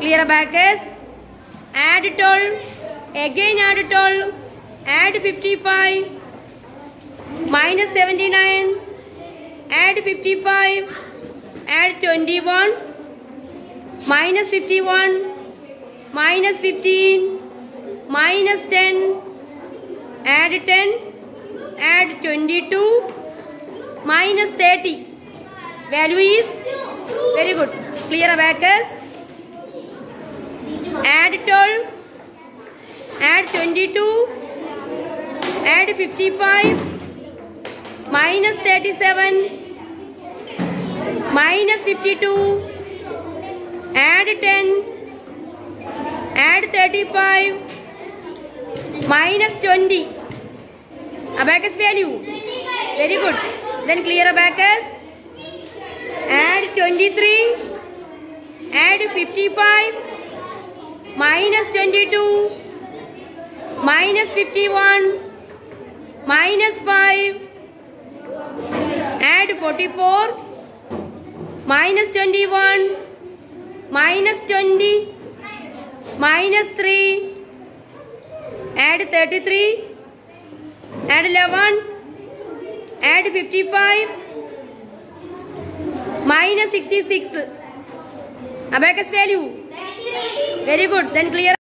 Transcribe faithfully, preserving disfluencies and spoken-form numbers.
Clear abacus. Add twelve. Again add twelve. Add fifty-five. Minus seventy-nine. Add fifty-five. Add twenty-one. Minus fifty-one. Minus fifteen. Minus ten. Add ten. Add twenty-two. Minus thirty. Value is very good. Clear abacus. Add twelve. Add twenty-two. Add fifty-five. Minus thirty-seven. Minus fifty-two. Add ten. Add thirty-five. Minus twenty. Abacus value. Very good. Then clear abacus. Add twenty-three. Add fifty-five. Minus twenty-two. Minus fifty-one. Minus five. Add forty-four. Minus twenty-one. Minus twenty. Minus three. Add thirty-three. Add eleven. Add fifty-five. Minus sixty-six. Abacus value. Very good. Then clear.